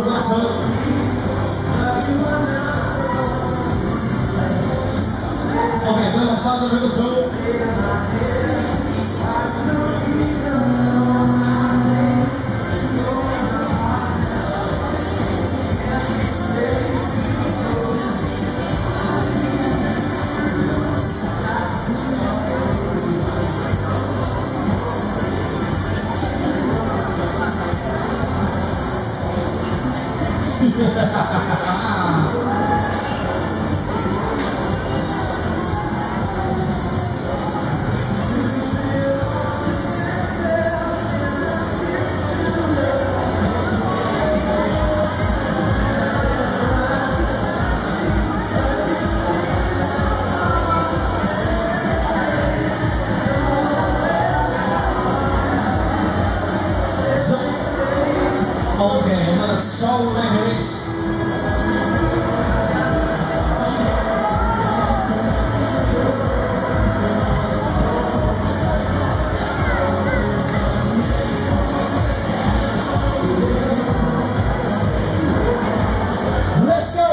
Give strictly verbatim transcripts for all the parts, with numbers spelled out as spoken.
that's it. Okay, then I'll start the middle two. Okay, omdat het zo lekker is. Let's go!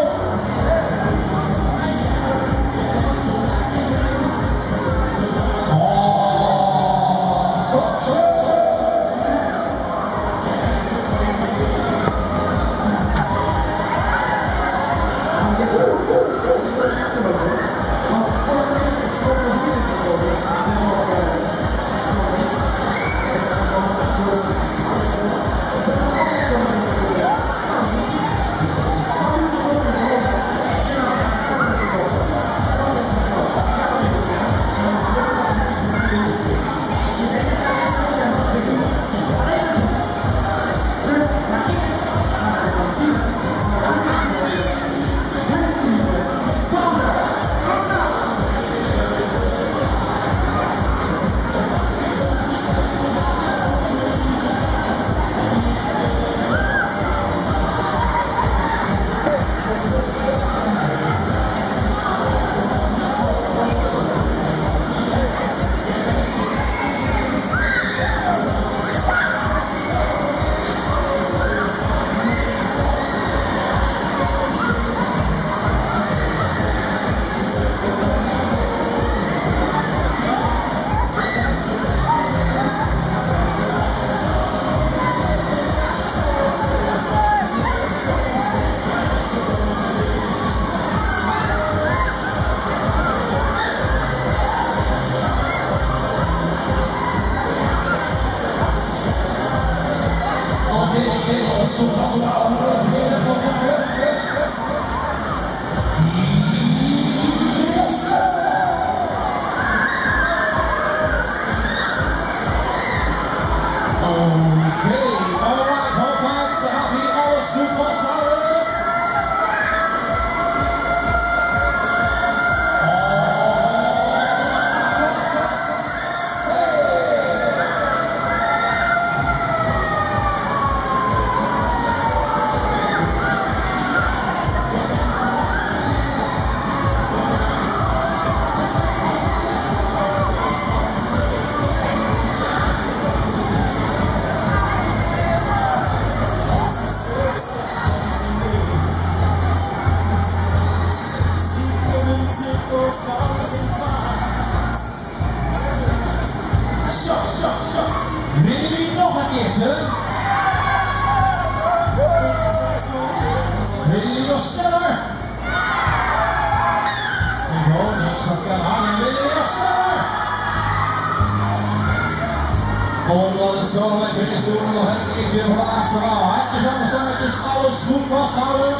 Omdat het zo lekker is, doen we nog een keertje voor de laatste maal. Handjes aan de zangetjes, alles goed vasthouden.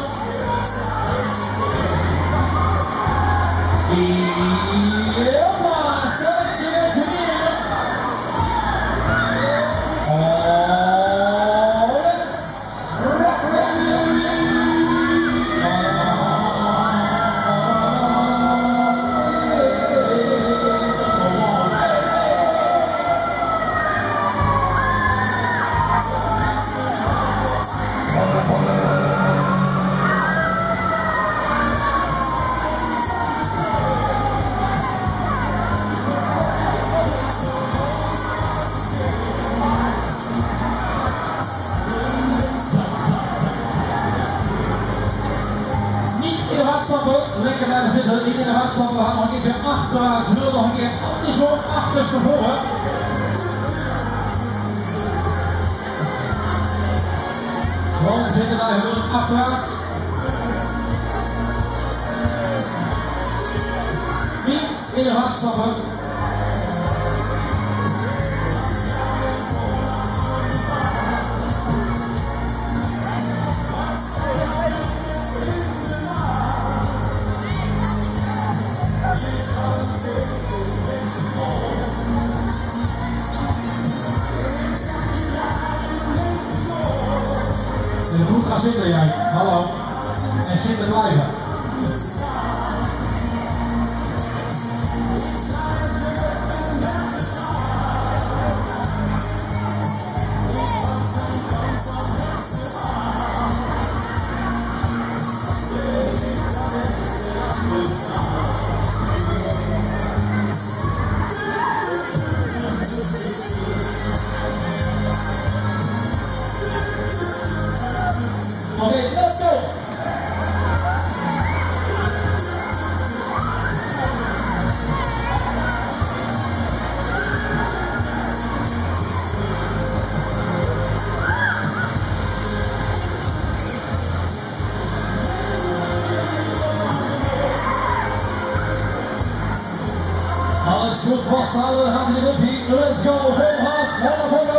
Ja, man, selectie weer te meer. Oh, let's rock lekker blijven zitten, niet in de hartstand. We gaan nog een keertje achteruit. We willen nog een keer andersom achterstevoren. Gewoon zitten wij, we willen achteruit. Niet in de hartstappen. Goed gaan zitten jij, hallo. En zitten blijven. Oké, okay, let's go! Alles goed vasthouden, dan gaat hij erop hier. Let's go, vol gas, volle volle.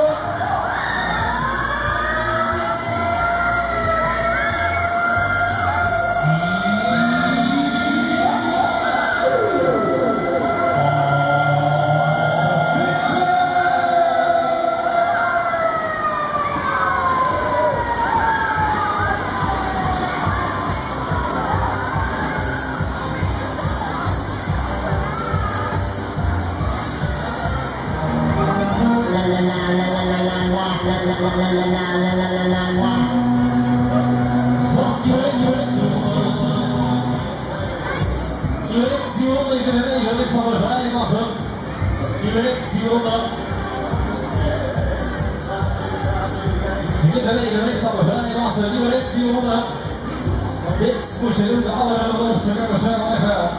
Alexander Vrijmassen, Alexander Vrijmassen, dit moet je doen, de allerhoogste nummers zijn al even.